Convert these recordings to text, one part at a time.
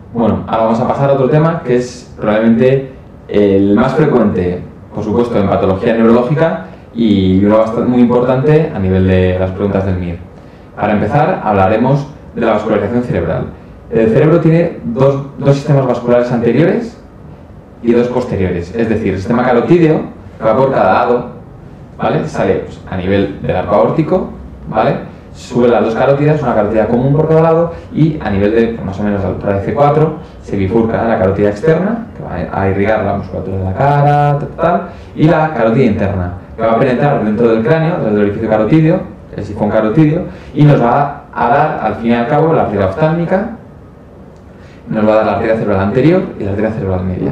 Bueno, ahora vamos a pasar a otro tema que es probablemente el más frecuente, por supuesto, en patología neurológica y uno bastante muy importante a nivel de las preguntas del MIR. Para empezar, hablaremos de la vascularización cerebral. El cerebro tiene dos sistemas vasculares anteriores y dos posteriores, es decir, el sistema carotídeo, que va por cada lado, ¿vale? Sale pues, a nivel del arco aórtico, ¿vale? Sube las dos carótidas, una carótida común por cada lado, y a nivel de más o menos la altura de C4 se bifurca la carótida externa, que va a irrigar la musculatura de la cara, y la carótida interna, que va a penetrar dentro del cráneo, dentro del orificio carotídeo, el sifón carotídeo, y nos va a dar, al fin y al cabo, la arteria oftálmica, nos va a dar la arteria cerebral anterior y la arteria cerebral media.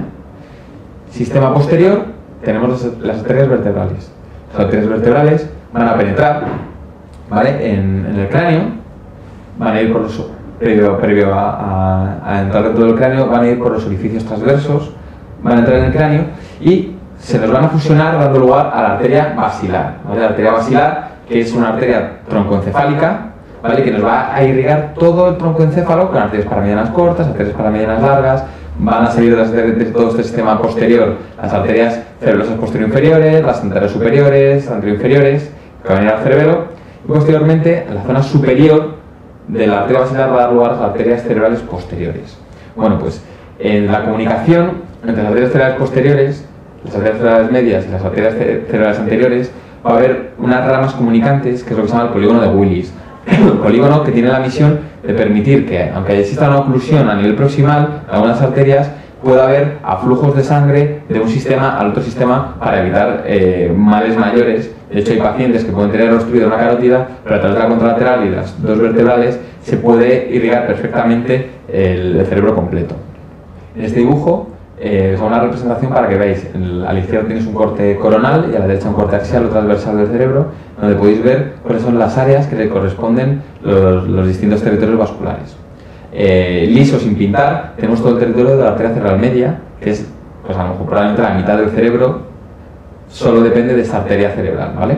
Sistema posterior, tenemos las arterias vertebrales. Las arterias vertebrales van a penetrar, ¿vale? en el cráneo, van a ir por los, previo a entrar dentro del cráneo, van a ir por los orificios transversos, van a entrar en el cráneo y se nos van a fusionar dando lugar a la arteria basilar, ¿vale? La arteria basilar, que es una arteria troncoencefálica, ¿vale? Que nos va a irrigar todo el troncoencéfalo con arterias paramedianas cortas, arterias paramedianas largas. Van a salir de todo este sistema posterior las arterias cerebrosas posterior inferiores, las anteriores superiores, anterior inferiores, que van a ir al cerebelo, y posteriormente en la zona superior de la arteria basilar va a dar lugar a las arterias cerebrales posteriores. Bueno, pues en la comunicación entre las arterias cerebrales posteriores, las arterias cerebrales medias y las arterias cerebrales anteriores va a haber unas ramas comunicantes, que es lo que se llama el polígono de Willis. El polígono que tiene la misión de permitir que, aunque exista una oclusión a nivel proximal en algunas arterias, pueda haber aflujos de sangre de un sistema al otro sistema para evitar males mayores. De hecho, hay pacientes que pueden tener obstruida una carótida, pero a través de la contralateral y de las dos vertebrales se puede irrigar perfectamente el cerebro completo. En este dibujo es una representación para que veáis. A la izquierda tienes un corte coronal y a la derecha un corte axial o transversal del cerebro, donde podéis ver cuáles son las áreas que le corresponden los distintos territorios vasculares. Liso, sin pintar, tenemos todo el territorio de la arteria cerebral media, que es pues, a lo mejor probablemente la mitad del cerebro, solo depende de esta arteria cerebral, ¿vale?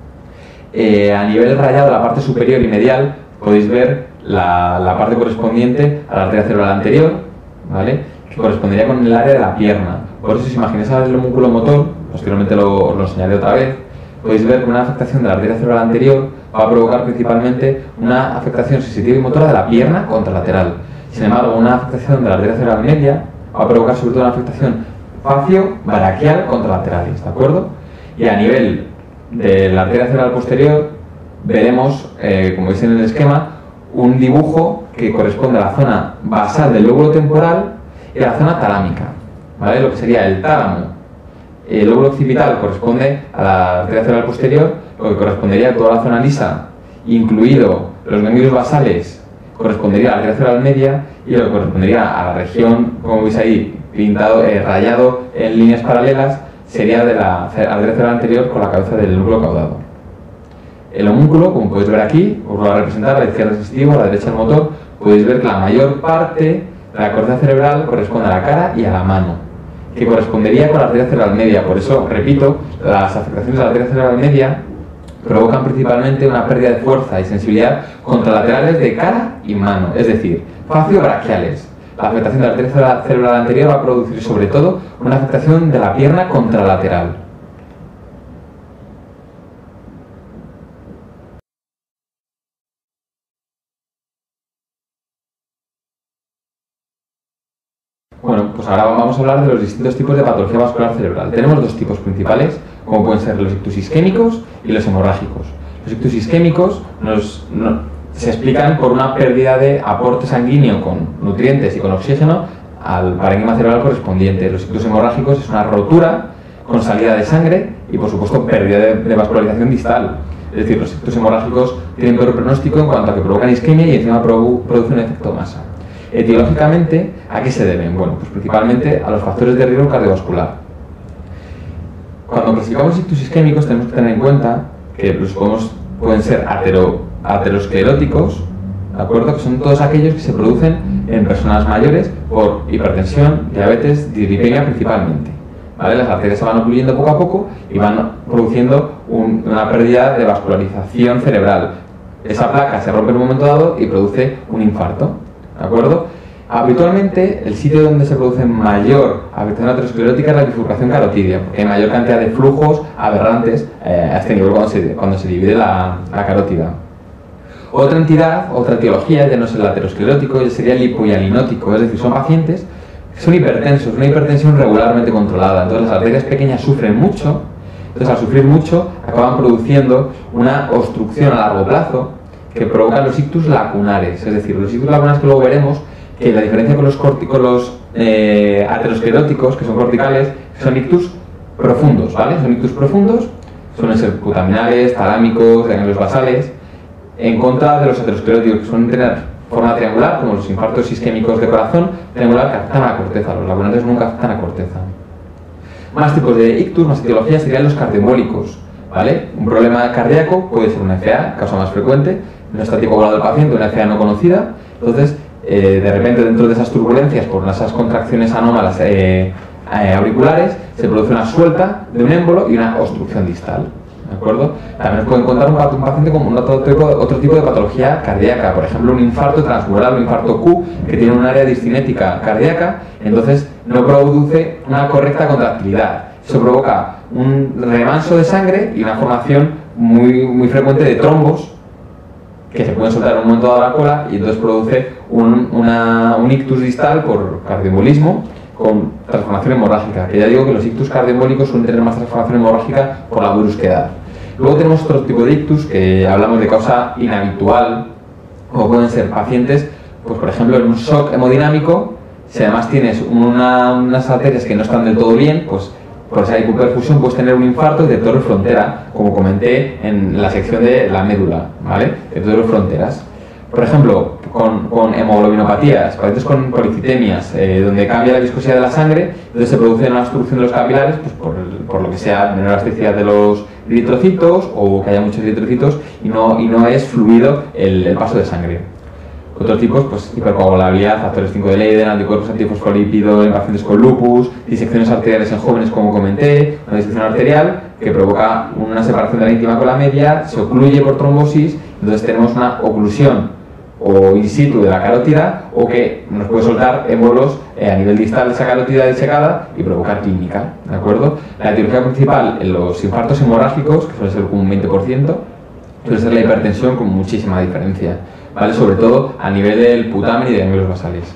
A nivel rayado, la parte superior y medial, podéis ver la parte correspondiente a la arteria cerebral anterior, ¿vale? Que correspondería con el área de la pierna. Por eso, si imagináis el homúnculo motor, posteriormente os lo enseñaré otra vez, podéis ver que una afectación de la arteria cerebral anterior va a provocar principalmente una afectación sensitiva y motora de la pierna contralateral. Sin embargo, una afectación de la arteria cerebral media va a provocar sobre todo una afectación facio-braquial contralaterales, ¿de acuerdo? Y a nivel de la arteria cerebral posterior veremos, como veis en el esquema, un dibujo que corresponde a la zona basal del lóbulo temporal y a la zona talámica, ¿vale? Lo que sería el tálamo. El lóbulo occipital corresponde a la arteria cerebral posterior, lo que correspondería a toda la zona lisa, incluido los ganglios basales, correspondería a la arteria cerebral media, y lo que correspondería a la región, como veis ahí, pintado, rayado en líneas paralelas, sería de la arteria cerebral anterior con la cabeza del núcleo caudado. El homúnculo, como podéis ver aquí, os lo va a representar, a la izquierda el digestivo, a la derecha el motor. Podéis ver que la mayor parte de la corteza cerebral corresponde a la cara y a la mano, que correspondería con la arteria cerebral media. Por eso, repito, las afectaciones de la arteria cerebral media provocan principalmente una pérdida de fuerza y sensibilidad contralaterales de cara y mano, es decir, facio-braquiales. La afectación de la arteria cerebral anterior va a producir sobre todo una afectación de la pierna contralateral. Bueno, pues ahora vamos a hablar de los distintos tipos de patología vascular cerebral. Tenemos dos tipos principales, como pueden ser los ictus isquémicos y los hemorrágicos. Los ictus isquémicos se explican por una pérdida de aporte sanguíneo con nutrientes y con oxígeno al parénquima cerebral correspondiente. Los ictus hemorrágicos es una rotura con salida de sangre y, por supuesto, pérdida de vascularización distal. Es decir, los ictus hemorrágicos tienen peor pronóstico en cuanto a que provocan isquemia y encima producen un efecto masa. Etiológicamente, ¿a qué se deben? Bueno, pues principalmente a los factores de riesgo cardiovascular. Cuando clasificamos ictus isquémicos tenemos que tener en cuenta que los pueden ser ateroscleróticos, ¿de acuerdo? Que son todos aquellos que se producen en personas mayores por hipertensión, diabetes, dislipemia principalmente, ¿vale? Las arterias se van ocluyendo poco a poco y van produciendo una pérdida de vascularización cerebral. Esa placa se rompe en un momento dado y produce un infarto, ¿de acuerdo? Habitualmente, el sitio donde se produce mayor afectación aterosclerótica es la bifurcación carotidia, porque hay mayor cantidad de flujos aberrantes a este nivel cuando se divide la carótida. Otra entidad, otra etiología, ya no es el aterosclerótico, ya sería el hipohialinótico, es decir, son pacientes que son hipertensos, una hipertensión regularmente controlada, entonces las arterias pequeñas sufren mucho, entonces al sufrir mucho acaban produciendo una obstrucción a largo plazo que provoca los ictus lacunares, es decir, los ictus lacunares que luego veremos que la diferencia con los ateroscleróticos, que son corticales, son ictus profundos, ¿vale? Son ictus profundos, suelen ser putaminales, talámicos, ganglios basales, en contra de los ateroscleróticos, que suelen tener forma triangular, como los infartos isquémicos de corazón, triangular que afectan a la corteza, los lacunares nunca afectan a la corteza. Más tipos de ictus, más etiologías serían los cardioembólicos, ¿vale? Un problema cardíaco puede ser una FA, causa más frecuente, no está anticoagulado el paciente, una FA no conocida, entonces de repente dentro de esas turbulencias por esas contracciones anómalas auriculares se produce una suelta de un émbolo y una obstrucción distal, ¿de acuerdo? También nos puede encontrar un paciente con otro tipo de patología cardíaca, por ejemplo un infarto transmural, un infarto Q que tiene un área discinética cardíaca, entonces no produce una correcta contractilidad. Eso provoca un remanso de sangre y una formación muy frecuente de trombos que se pueden soltar en un momento dado a la cola y entonces produce un ictus distal por cardioembolismo con transformación hemorrágica, que ya digo que los ictus cardioembólicos suelen tener más transformación hemorrágica por la brusquedad. Luego tenemos otro tipo de ictus que hablamos de causa inhabitual, o pueden ser pacientes, pues por ejemplo en un shock hemodinámico, si además tienes unas arterias que no están del todo bien, pues por esa hipoperfusión puedes tener un infarto de torre frontera, como comenté en la sección de la médula, ¿vale? De torre fronteras. Por ejemplo, con hemoglobinopatías, pacientes con policitemias, donde cambia la viscosidad de la sangre, entonces se produce una obstrucción de los capilares, pues por lo que sea, menor elasticidad de los eritrocitos o que haya muchos eritrocitos y no es fluido el paso de sangre. Otros tipos, pues hipercoagulabilidad, factores 5 de Leiden, anticuerpos antifosfolípidos en pacientes con lupus, disecciones arteriales en jóvenes, como comenté, una disección arterial que provoca una separación de la íntima con la media, se ocluye por trombosis, entonces tenemos una oclusión o in situ de la carótida o que nos puede soltar émbolos a nivel distal de esa carótida disecada y provocar clínica, ¿de acuerdo? La etiología principal en los infartos hemorrágicos, que suele ser como un 20%, suele ser la hipertensión con muchísima diferencia, ¿vale? Sobre todo a nivel del putamen y de ganglios basales.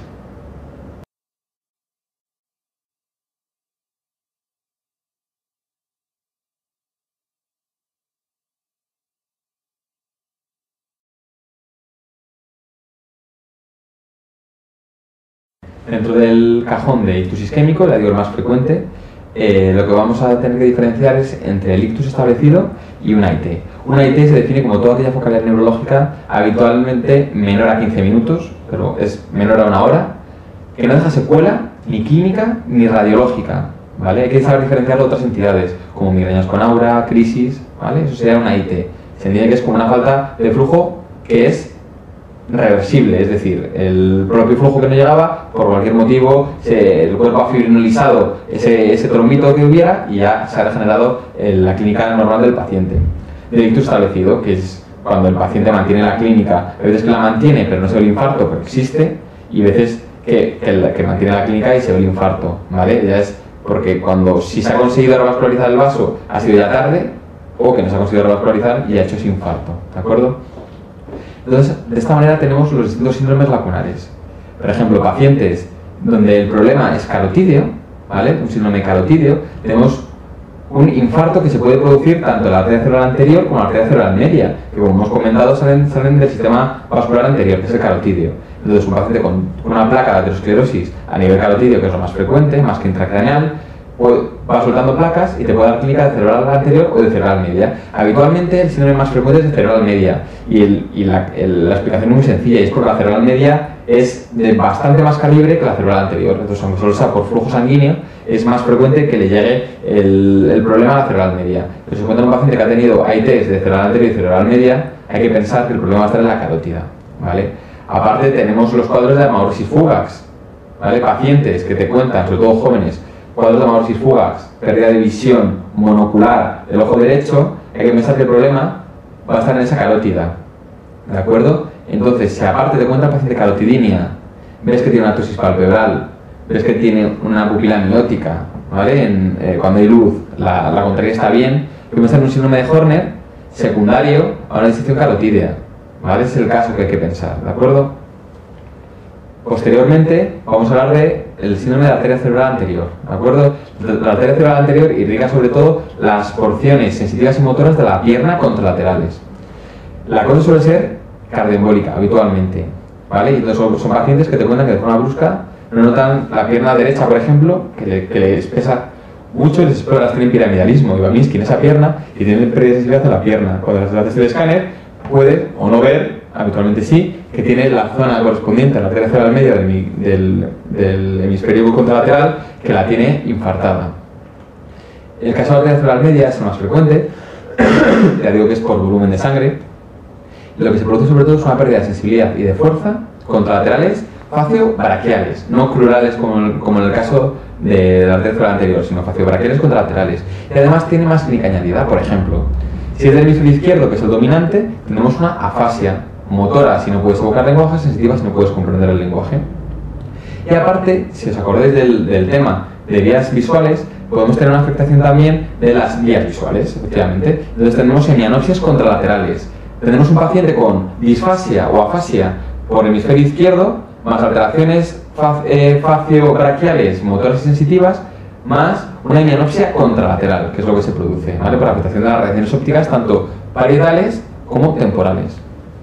Dentro del cajón de ictus isquémico, ya digo el más frecuente, lo que vamos a tener que diferenciar es entre el ictus establecido y una IT. Una IT se define como toda aquella focalidad neurológica habitualmente menor a 15 minutos, pero es menor a 1 hora, que no deja secuela ni clínica ni radiológica, ¿vale? Hay que saber diferenciar de otras entidades, como migrañas con aura, crisis, ¿vale? Eso sería una IT. Se entiende que es como una falta de flujo que es reversible, es decir, el propio flujo que no llegaba, por cualquier motivo, el cuerpo ha fibrinolizado ese trombito que hubiera y ya se ha regenerado la clínica normal del paciente. El ictus establecido, que es cuando el paciente mantiene la clínica, hay veces que la mantiene pero no se ve el infarto, pero existe, y veces que mantiene la clínica y se ve el infarto, ¿vale? Ya es porque si se ha conseguido revascularizar el vaso ha sido ya tarde, o que no se ha conseguido revascularizar y ha hecho ese infarto, ¿de acuerdo? Entonces, de esta manera tenemos los distintos síndromes lacunares. Por ejemplo, pacientes donde el problema es carotídeo, ¿vale? Un síndrome carotídeo, tenemos un infarto que se puede producir tanto en la arteria cerebral anterior como en la arteria cerebral media, que como hemos comentado salen del sistema vascular anterior, que es el carotídeo. Entonces, un paciente con una placa de aterosclerosis a nivel carotídeo, que es lo más frecuente, más que intracraneal, va soltando placas y te puede dar clínica de cerebral anterior o de cerebral media. Habitualmente el síndrome más frecuente es de cerebral media y la explicación es muy sencilla, y es porque la cerebral media es de bastante más calibre que la cerebral anterior. Entonces, aunque solo sea por flujo sanguíneo, es más frecuente que le llegue el problema a la cerebral media. Pero si encuentra un paciente que ha tenido AITs de cerebral anterior y cerebral media, hay que pensar que el problema va a estar en la carótida, ¿vale? Aparte tenemos los cuadros de amaurosis fugax, ¿vale? Pacientes que te cuentan, sobre todo jóvenes, cuadros de amaurosis fugax, pérdida de visión monocular del ojo derecho, hay que pensar que el problema va a estar en esa carótida, ¿de acuerdo? Entonces, si aparte te cuenta el paciente carotidinia ves que tiene una ptosis palpebral, ves que tiene una pupila miótica, ¿vale? Cuando hay luz, la contraria está bien, podemos tener un síndrome de Horner secundario a una disección carotídea, ¿vale? Ese es el caso que hay que pensar, ¿de acuerdo? Posteriormente vamos a hablar del síndrome de la arteria cerebral anterior, ¿de acuerdo? La arteria cerebral anterior irriga sobre todo las porciones sensitivas y motoras de la pierna contralaterales. La cosa suele ser cardioembólica habitualmente, ¿vale? Y entonces son pacientes que te cuentan que de forma brusca no notan la pierna derecha, por ejemplo, que les pesa mucho y les explora, tienen piramidalismo, Ivaminski en esa pierna y tienen pérdida de sensibilidad en la pierna. Cuando les haces el escáner, puede o no ver, habitualmente sí, que tiene la zona correspondiente a la arteria cerebral media del hemisferio contralateral que la tiene infartada. El caso de la arteria cerebral media es el más frecuente, ya digo que es por volumen de sangre. Lo que se produce sobre todo es una pérdida de sensibilidad y de fuerza contralaterales facio-braquiales, no crurales como en el caso de la arteria cerebral anterior, sino facio-braquiales contralaterales. Y además tiene más clínica añadida, por ejemplo, si es del hemisferio izquierdo, que es el dominante, tenemos una afasia motora si no puedes evocar lenguaje, sensitiva si no puedes comprender el lenguaje. Y aparte, si os acordáis del tema de vías visuales, podemos tener una afectación también de las vías visuales, efectivamente. Entonces tenemos hemianopsias contralaterales. Tenemos un paciente con disfasia o afasia por hemisferio izquierdo, más alteraciones facio-braquiales, motoras y sensitivas, más una hemianopsia contralateral, que es lo que se produce, ¿vale? Por la afectación de las radiaciones ópticas, tanto parietales como temporales.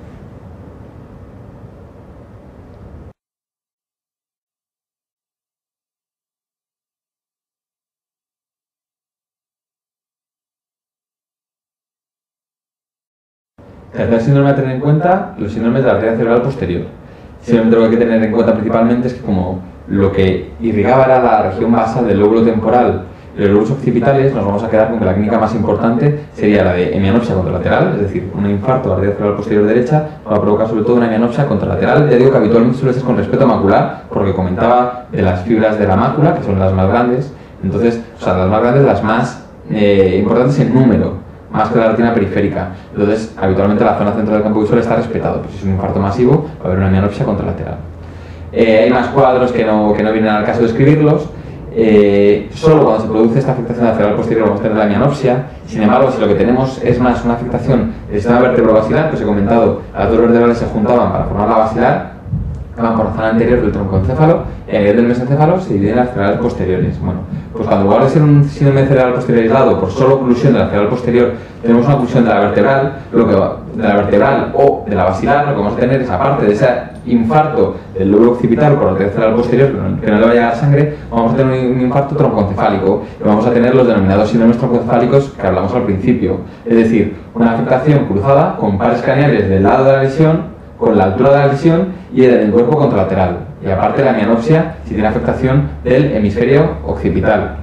Tercer síndrome a tener en cuenta, los síndromes de la arteria cerebral posterior. Simplemente lo que hay que tener en cuenta principalmente es que como lo que irrigaba era la región basal del lóbulo temporal y los lóbulos occipitales, nos vamos a quedar con que la clínica más importante sería la de hemianopsia contralateral, es decir, un infarto de la arteria cerebral posterior derecha va a provocar sobre todo una hemianopsia contralateral. Ya digo que habitualmente suele ser con respeto macular, porque comentaba de las fibras de la mácula, que son las más grandes, entonces, o sea, las más grandes, las más importantes en número, más que la retina periférica. Entonces, habitualmente la zona central del campo visual está respetado, pues si es un infarto masivo, va a haber una hemianopsia contralateral. Hay más cuadros que no vienen al caso de escribirlos. Solo cuando se produce esta afectación de la cerebral posterior vamos a tener la hemianopsia. Sin embargo, si lo que tenemos es más una afectación del sistema vertebrovascular, que os he comentado, las dos vertebrales se juntaban para formar la basilar, van por la zona anterior del troncoencéfalo y a nivel del mesencéfalo se dividen las cerebrales posteriores. Bueno, pues cuando en lugar de ser un síndrome cerebral posterior aislado por solo oclusión de la cerebral posterior, tenemos una oclusión de la vertebral, de la vertebral o de la basilar, lo que vamos a tener es, aparte de ese infarto del lóbulo occipital por la arteria cerebral posterior, que no le va a llegar sangre, vamos a tener un infarto troncoencefálico y vamos a tener los denominados síndromes troncoencefálicos que hablamos al principio, es decir, una afectación cruzada con pares craneales del lado de la lesión, con la altura de la lesión y en el cuerpo contralateral. Y aparte la hemianopsia si tiene afectación del hemisferio occipital.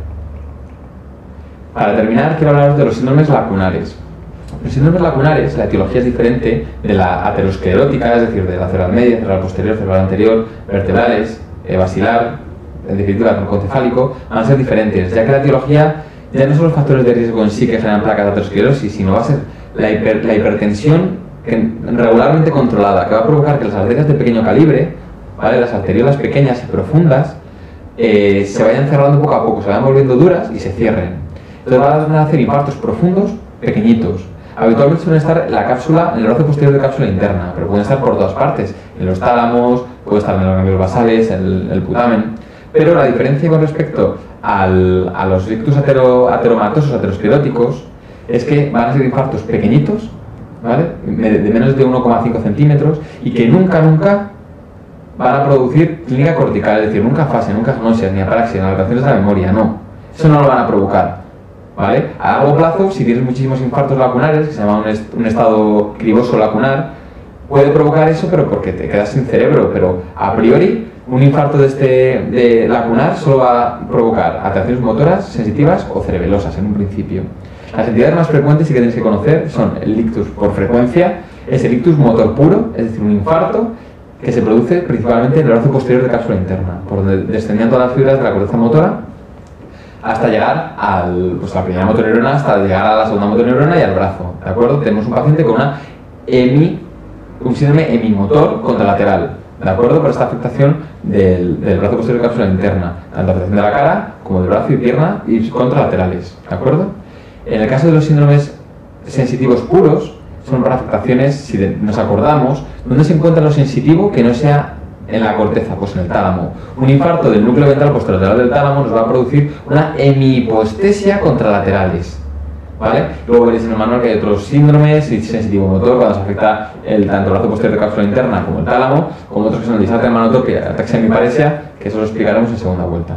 Para terminar, quiero hablaros de los síndromes lacunares. Los síndromes lacunares, la etiología es diferente de la aterosclerótica, es decir, de la cerebral media, cerebral posterior, cerebral anterior, vertebrales, basilar, en definitiva troncoencefálico, van a ser diferentes, ya que la etiología ya no son los factores de riesgo en sí que generan placas de aterosclerosis, sino va a ser la hipertensión regularmente controlada, que va a provocar que las arterias de pequeño calibre, ¿vale? Las arteriolas pequeñas y profundas, se vayan cerrando poco a poco, se vayan volviendo duras y se cierren. Entonces van a hacer infartos profundos, pequeñitos. Habitualmente suelen estar en la cápsula, en el brazo posterior de cápsula interna, pero pueden estar por todas partes, en los tálamos, puede estar en los ganglios basales, en el putamen. Pero la diferencia con respecto a los ictus ateromatosos, ateroscleróticos, es que van a ser infartos pequeñitos, ¿vale? De menos de 1,5 centímetros y que nunca van a producir clínica cortical, es decir, nunca afasia, nunca agnosia, ni apraxia, ni alteraciones de la memoria, no. Eso no lo van a provocar, ¿vale? A largo plazo, si tienes muchísimos infartos lacunares, que se llama un estado criboso lacunar, puede provocar eso, pero porque te quedas sin cerebro, pero a priori un infarto de lacunar solo va a provocar alteraciones motoras, sensitivas o cerebelosas en un principio. Las entidades más frecuentes y que tenéis que conocer son el ictus por frecuencia, es el ictus motor puro, es decir, un infarto que se produce principalmente en el brazo posterior de cápsula interna, por donde descendían todas las fibras de la corteza motora hasta llegar a la primera motoneurona, hasta llegar a la segunda motoneurona y al brazo, ¿de acuerdo? Tenemos un paciente con un síndrome hemimotor contralateral, ¿de acuerdo? Por esta afectación del brazo posterior de cápsula interna, tanto afectación de la cara como del brazo y pierna y contralaterales, ¿de acuerdo? En el caso de los síndromes sensitivos puros, son afectaciones, si nos acordamos, ¿dónde se encuentra lo sensitivo que no sea en la corteza? Pues en el tálamo. Un infarto del núcleo ventral posterolateral del tálamo nos va a producir una hemihipoestesia contralaterales, ¿vale? Luego veréis en el manual que hay otros síndromes, sensitivo motor, cuando se afecta tanto el brazo posterior de cápsula interna como el tálamo, como otros que son el disartria manotopia, ataxia hemiparesia, que eso lo explicaremos en segunda vuelta.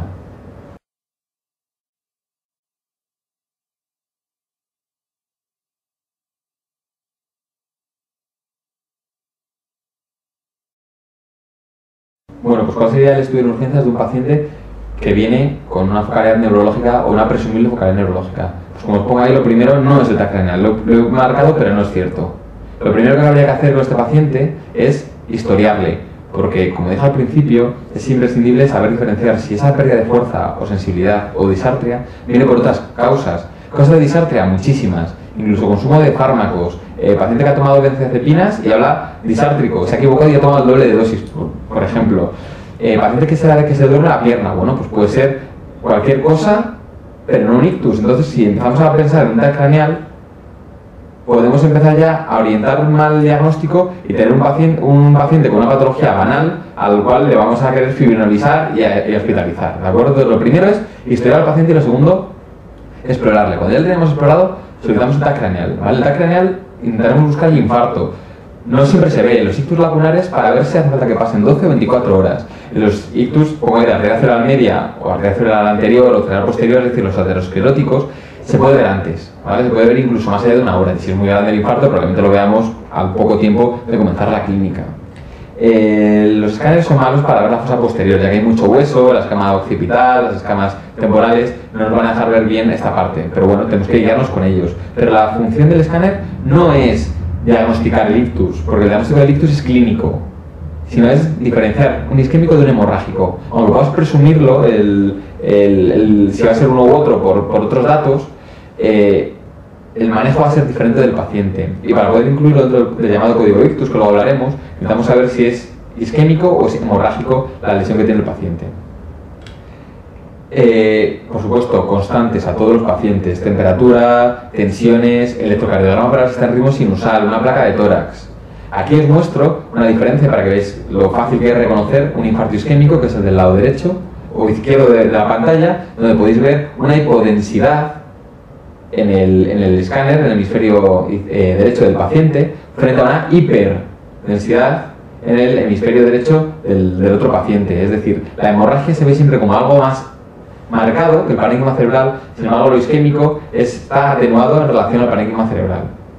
Bueno, pues ¿cuál sería el estudio de urgencias de un paciente que viene con una focalidad neurológica o una presumible focalidad neurológica? Pues como os pongo ahí, lo primero no es el TAC craneal, lo he marcado pero no es cierto. Lo primero que habría que hacer con este paciente es historiarle, porque como dije al principio, es imprescindible saber diferenciar si esa pérdida de fuerza o sensibilidad o disartria viene por otras causas. Causas de disartria, muchísimas, incluso consumo de fármacos, paciente que ha tomado benzodiazepinas y habla disártrico, se ha equivocado y ha tomado el doble de dosis, por ejemplo. Paciente que se duerme la pierna, bueno, pues puede ser cualquier cosa, pero no un ictus. Entonces, si empezamos a pensar en un TAC craneal, podemos empezar ya a orientar un mal diagnóstico y tener un paciente con una patología banal al cual le vamos a querer fibrinolizar y hospitalizar, ¿de acuerdo? Entonces, lo primero es historiar al paciente y lo segundo, explorarle. Cuando ya lo tenemos explorado, solicitamos un TAC craneal, ¿vale? El TAC craneal intentaremos buscar el infarto. No siempre se ve. Los ictus lacunares, para ver si hace falta que pasen 12 o 24 horas. Los ictus, como de arteria cerebral media o arteria cerebral anterior o cerebral posterior, es decir, los ateroscleróticos, se puede ver antes, ¿vale? Se puede ver incluso más allá de una hora. Y si es muy grande el infarto, probablemente lo veamos al poco tiempo de comenzar la clínica. Los escáneres son malos para ver la fosa posterior, ya que hay mucho hueso, la escama occipital, las escamas temporales, no nos van a dejar ver bien esta parte. Pero bueno, tenemos que guiarnos con ellos. Pero la función del escáner no es diagnosticar el ictus, porque el diagnóstico del ictus es clínico, sino es diferenciar un isquémico de un hemorrágico. Aunque podamos presumirlo, si va a ser uno u otro por otros datos, el manejo va a ser diferente del paciente. Y para poder incluirlo dentro del llamado código ictus, que luego hablaremos, necesitamos saber si es isquémico o es hemorrágico la lesión que tiene el paciente. Por supuesto, constantes a todos los pacientes: temperatura, tensiones, electrocardiograma para ver si está en ritmo sinusal, una placa de tórax. Aquí os muestro una diferencia para que veáis lo fácil que es reconocer un infarto isquémico, que es el del lado derecho o izquierdo de la pantalla, donde podéis ver una hipodensidad en el escáner, en el hemisferio derecho del paciente, frente a una hiperdensidad en el hemisferio derecho del otro paciente. Es decir, la hemorragia se ve siempre como algo más marcado que el parénquima cerebral, sin embargo lo isquémico está atenuado en relación al parénquima cerebral.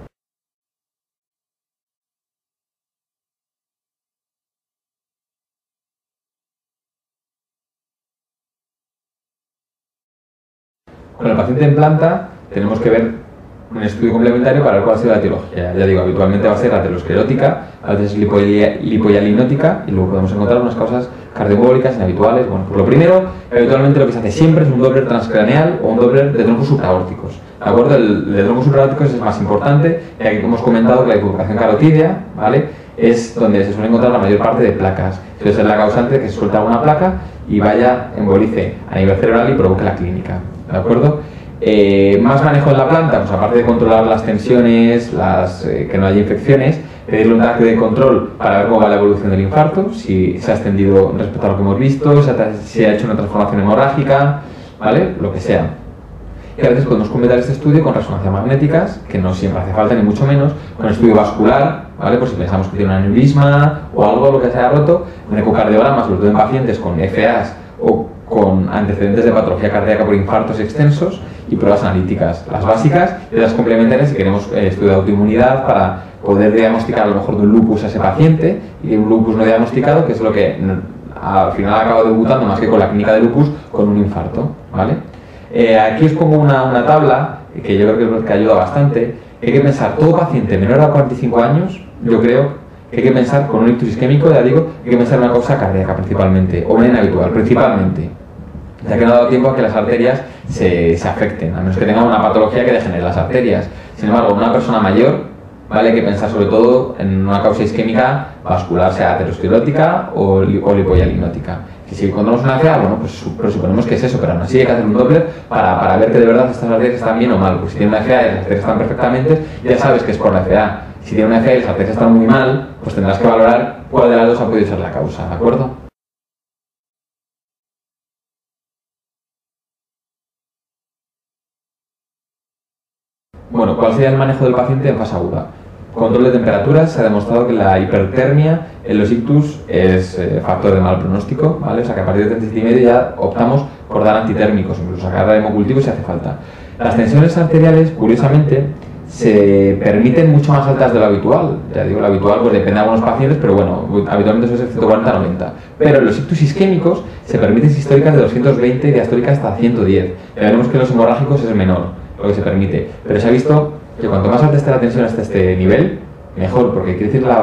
Con el paciente en planta tenemos que ver un estudio complementario para ver cuál ha sido la etiología. Ya digo, habitualmente va a ser aterosclerótica, a veces lipohialinótica, y luego podemos encontrar unas causas cardioembólicas inhabituales. Bueno, pues lo primero, habitualmente lo que se hace siempre es un Doppler transcraneal o un Doppler de troncos supraórticos. ¿De acuerdo? El de troncos supraórticos es más importante, ya que hemos comentado que la bifurcación carotídea, ¿vale?, es donde se suele encontrar la mayor parte de placas. Entonces es la causante que se suelta una placa y vaya, embolice a nivel cerebral y provoque la clínica. ¿De acuerdo? Más manejo en la planta, pues aparte de controlar las tensiones, que no haya infecciones, pedirle un TAC de control para ver cómo va la evolución del infarto, si se ha extendido respecto a lo que hemos visto, si ha hecho una transformación hemorrágica, ¿vale? Lo que sea. Y a veces podemos completar este estudio con resonancias magnéticas, que no siempre hace falta, ni mucho menos, con estudio vascular, ¿vale? Por si pensamos que tiene un aneurisma o algo, lo que se haya roto, un ecocardiograma, sobre todo en pacientes con FAs o con antecedentes de patología cardíaca por infartos extensos, y pruebas analíticas, las básicas y las complementarias si queremos estudio de autoinmunidad para poder diagnosticar a lo mejor de un lupus a ese paciente y de un lupus no diagnosticado, que es lo que al final acaba debutando más que con la clínica de lupus, con un infarto, ¿vale? Aquí os pongo una tabla que yo creo que ayuda bastante. Hay que pensar, todo paciente menor a 45 años, yo creo que hay que pensar con un ictus isquémico, ya digo, hay que pensar en una causa cardíaca principalmente, o una inhabitual principalmente, ya que no ha dado tiempo a que las arterias se afecten, a menos que tenga una patología que degenere las arterias. Sin embargo, una persona mayor ¿vale? Hay que pensar sobre todo en una causa isquémica vascular, sea aterosclerótica o lipohialinótica. Que si encontramos una FA, bueno, pues presuponemos que es eso, pero aún así hay que hacer un Doppler para ver que de verdad estas arterias están bien o mal. Porque si tiene una FA y las arterias están perfectamente, ya sabes que es por la FA. Si tiene una FA y las arterias están muy mal, pues tendrás que valorar cuál de las dos ha podido ser la causa, ¿de acuerdo? Bueno, ¿cuál sería el manejo del paciente en fase aguda? Control de temperaturas. Se ha demostrado que la hipertermia en los ictus es factor de mal pronóstico, ¿vale? O sea que a partir de 37,5 ya optamos por dar antitérmicos, incluso sacar a hemocultivo si hace falta. Las tensiones arteriales, curiosamente, se permiten mucho más altas de lo habitual. Ya digo, lo habitual pues depende de algunos pacientes, pero bueno, habitualmente suele ser 140-90. Pero en los ictus isquémicos se permiten sistólicas de 220 y diastóricas hasta 110. Ya veremos que en los hemorrágicos es menor lo que se permite, pero se ha visto que cuanto más alta esté la tensión hasta este nivel, mejor, porque quiere decir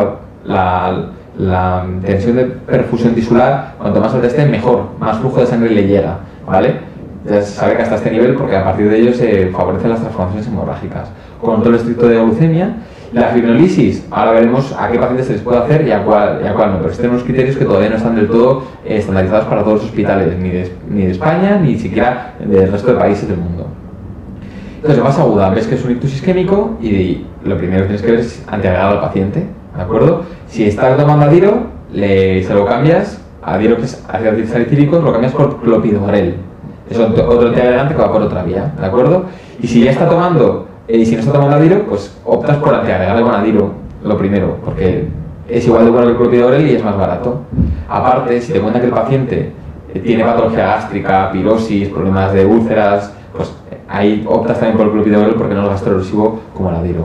la tensión de perfusión tisular, cuanto más alta esté, mejor, más flujo de sangre le llega, ¿vale? Ya se sabe que hasta este nivel, porque a partir de ello se favorecen las transformaciones hemorrágicas. Control estricto de glucemia. La fibrinolisis, ahora veremos a qué pacientes se les puede hacer y a cuál no, pero existen unos criterios que todavía no están del todo estandarizados para todos los hospitales, ni de España, ni siquiera del resto de países del mundo. Entonces, en fase aguda, ves que es un ictus isquémico y lo primero que tienes que ver es antiagregar al paciente, ¿de acuerdo? Si está tomando adiro, se lo cambias, adiro que es ácido salicílico, lo cambias por clopidogrel. Es otro antiagregante que va por otra vía, ¿de acuerdo? Y si ya está tomando, y si no está tomando adiro, pues optas por antiagregarle con adiro, lo primero, porque es igual de bueno que el clopidogrel y es más barato. Aparte, si te cuenta que el paciente tiene patología gástrica, pirosis, problemas de úlceras, pues ahí optas también por el clopidogrel porque no es gastroerosivo como el adiro.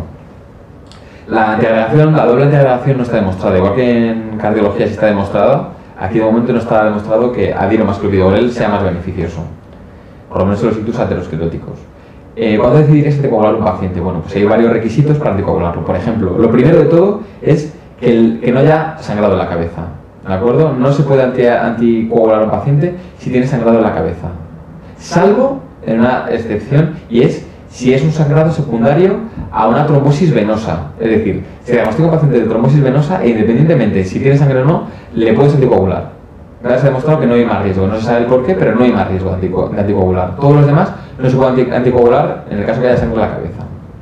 La antiagregación, la doble antiagregación no está demostrada, igual que en cardiología sí está demostrada, aquí de momento no está demostrado que adiro más clopidogrel sea más beneficioso, por lo menos en los ictus ateroscleróticos. ¿Cuándo decidir si anticoagular un paciente? Bueno, pues hay varios requisitos para anticoagularlo. Por ejemplo, lo primero de todo es que no haya sangrado en la cabeza, ¿de acuerdo? No se puede anticoagular a un paciente si tiene sangrado en la cabeza, salvo en una excepción, y es si es un sangrado secundario a una trombosis venosa. Es decir, si diagnostica un paciente de trombosis venosa e independientemente si tiene sangre o no, le puedes anticoagular. Se ha demostrado que no hay más riesgo, no se sabe el por qué, pero no hay más riesgo de anticoagular. Todos los demás no se pueden anticoagular en el caso que haya sangre en la cabeza.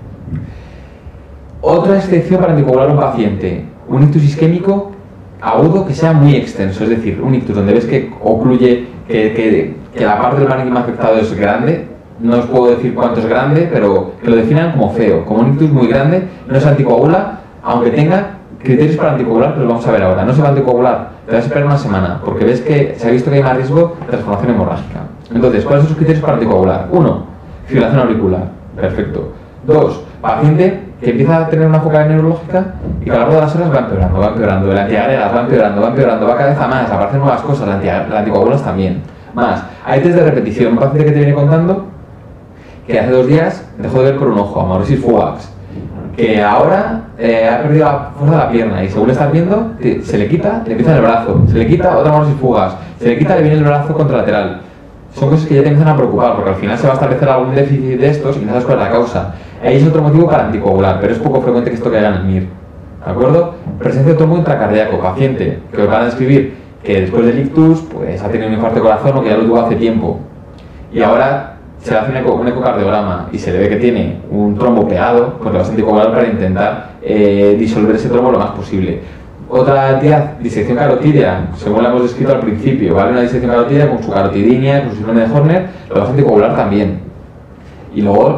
Otra excepción para anticoagular a un paciente, un ictus isquémico agudo que sea muy extenso, es decir, un ictus donde ves que ocluye, que la parte del parénquima afectado es grande, no os puedo decir cuánto es grande, pero que lo definan como feo, como un ictus muy grande, no se anticoagula, aunque tenga criterios para anticoagular, que los vamos a ver ahora. No se va a anticoagular, te vas a esperar una semana, porque ves que se ha visto que hay más riesgo de transformación hemorrágica. Entonces, ¿cuáles son sus criterios para anticoagular? 1. Fibrilación auricular, perfecto. 2. Paciente que empieza a tener una focal neurológica y que a lo largo de las horas va empeorando, el antiagregas va empeorando, va cada vez a más, aparecen nuevas cosas, la anticoagulas también. Más, hay test de repetición, un paciente que te viene contando que hace 2 días dejó de ver por un ojo, amaurosis fugax, que ahora ha perdido la fuerza de la pierna y según le estás viendo, se le quita, le empieza en el brazo, se le quita otra amaurosis fugax, se le quita, le viene el brazo contralateral. Son cosas que ya te empiezan a preocupar porque al final se va a establecer algún déficit de estos y no sabes cuál es la causa. Ahí es otro motivo para anticoagular, pero es poco frecuente que esto caiga en el MIR. ¿De acuerdo? Presencia de trombo intracardíaco, paciente que os van a describir que después del ictus pues, ha tenido un infarto de corazón o que ya lo tuvo hace tiempo y ahora se le hace un ecocardiograma y se le ve que tiene un trombo pegado, pues le vas a anticoagular para intentar disolver ese trombo lo más posible. Otra entidad, disección carotídea, según la hemos descrito al principio, ¿vale? Una disección carotídea con su carotidinia, con su síndrome de Horner, lo vas a anticoagular también. Y luego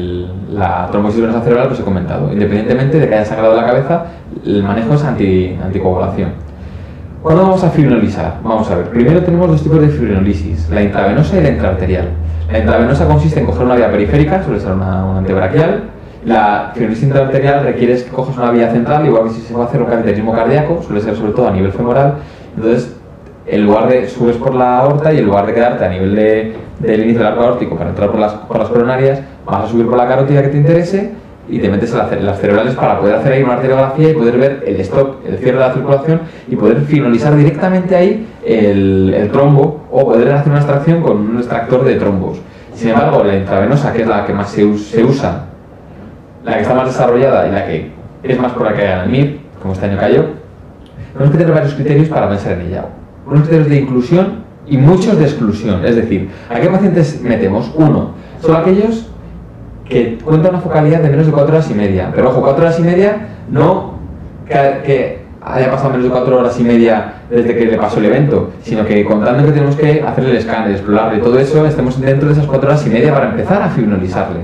la trombosis venosa cerebral que os he comentado. Independientemente de que haya sangrado la cabeza, el manejo es anticoagulación. ¿Cuándo vamos a fibrinolizar? Vamos a ver. Primero tenemos 2 tipos de fibrinolisis, la intravenosa y la intraarterial. La intravenosa consiste en coger una vía periférica, suele ser una antebraquial. La fibrinolisis intraarterial requiere que cojas una vía central, igual que si se va a hacer un cateterismo cardíaco, suele ser sobre todo a nivel femoral. Entonces, en lugar de subes por la aorta y en lugar de quedarte a nivel del inicio del arco aórtico para entrar por las coronarias, vas a subir por la carótida que te interese y te metes en las cerebrales para poder hacer ahí una arteriografía y poder ver el stop, el cierre de la circulación y poder fibrinolizar directamente ahí el trombo o poder hacer una extracción con un extractor de trombos. Sin embargo, la intravenosa, que es la que más se usa, la que está más desarrollada y la que es más probable que caigan en el MIR, como este año cayó. Tenemos que tener varios criterios para pensar en ella. Unos criterios de inclusión y muchos de exclusión. Es decir, ¿a qué pacientes metemos? Uno, solo aquellos que cuentan una focalidad de menos de 4 horas y media. Pero ojo, 4 horas y media no que haya pasado menos de 4 horas y media desde que le pasó el evento, sino que contando que tenemos que hacer el escáner, explorarle todo eso, estemos dentro de esas 4 horas y media para empezar a fibrinolizarle.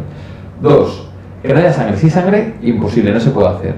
2, que no haya sangre. Si sangre, imposible, no se puede hacer.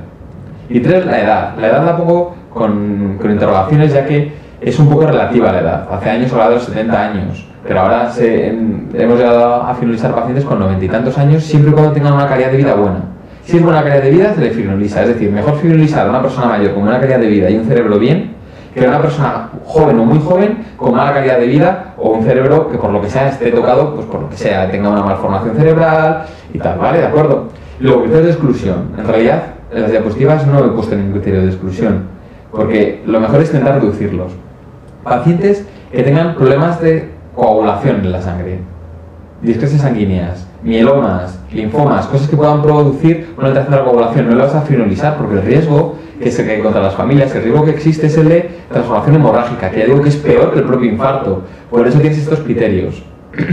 Y 3, la edad. La edad la pongo con interrogaciones, ya que es un poco relativa a la edad. Hace años hablaba de los 70 años, pero ahora hemos llegado a fibrinolizar pacientes con 90 y tantos años, siempre y cuando tengan una calidad de vida buena. Si es buena calidad de vida, se le fibrinoliza. Es decir, mejor fibrinolizar a una persona mayor con buena calidad de vida y un cerebro bien, que a una persona joven o muy joven con mala calidad de vida o un cerebro que por lo que sea esté tocado, pues por lo que sea, tenga una malformación cerebral y tal, ¿vale? ¿De acuerdo? Luego, criterios de exclusión. En realidad, en las diapositivas no he puesto ningún criterio de exclusión, porque lo mejor es intentar reducirlos. Pacientes que tengan problemas de coagulación en la sangre, discresias sanguíneas, mielomas, linfomas, cosas que puedan producir una alteración de la coagulación, no le vas a fibrinolizar porque el riesgo que se cae contra las familias, el riesgo que existe es el de transformación hemorrágica, que ya digo que es peor que el propio infarto. Por eso tienes estos criterios.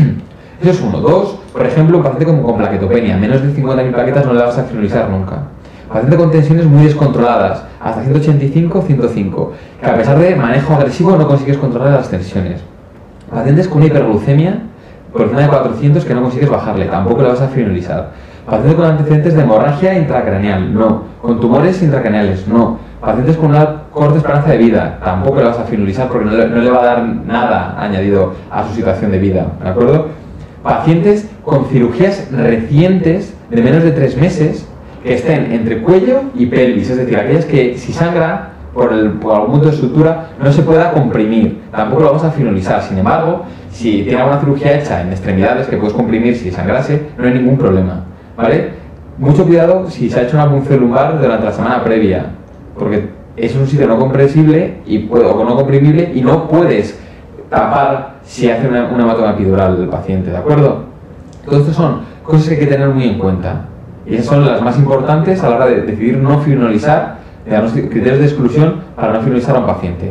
Eso es uno. 2, por ejemplo, un paciente con plaquetopenia, menos de 50.000 plaquetas no le vas a fibrinolizar nunca. Paciente con tensiones muy descontroladas, hasta 185, 105, que a pesar de manejo agresivo no consigues controlar las tensiones. Pacientes con una hiperglucemia por encima de 400 que no consigues bajarle, tampoco le vas a fibrinolizar. Pacientes con antecedentes de hemorragia intracraneal, no. Con tumores intracraneales, no. Pacientes con una corta esperanza de vida, tampoco le vas a fibrinolizar porque no le va a dar nada añadido a su situación de vida, ¿de acuerdo? Pacientes con cirugías recientes de menos de 3 meses que estén entre cuello y pelvis, es decir, aquellas que si sangra por algún punto de estructura no se pueda comprimir, tampoco lo vamos a fibrinolizar. Sin embargo, si tiene alguna cirugía hecha en extremidades que puedes comprimir si sangrase, no hay ningún problema, ¿vale? Mucho cuidado si se ha hecho una punción lumbar durante la semana previa, porque es un sitio no compresible o no comprimible y no puedes tapar si hace una hematoma epidural del paciente, ¿de acuerdo? Todo esto son cosas que hay que tener muy en cuenta. Y esas son las más importantes a la hora de decidir no fibrinolizar, de darnos criterios de exclusión para no fibrinolizar a un paciente.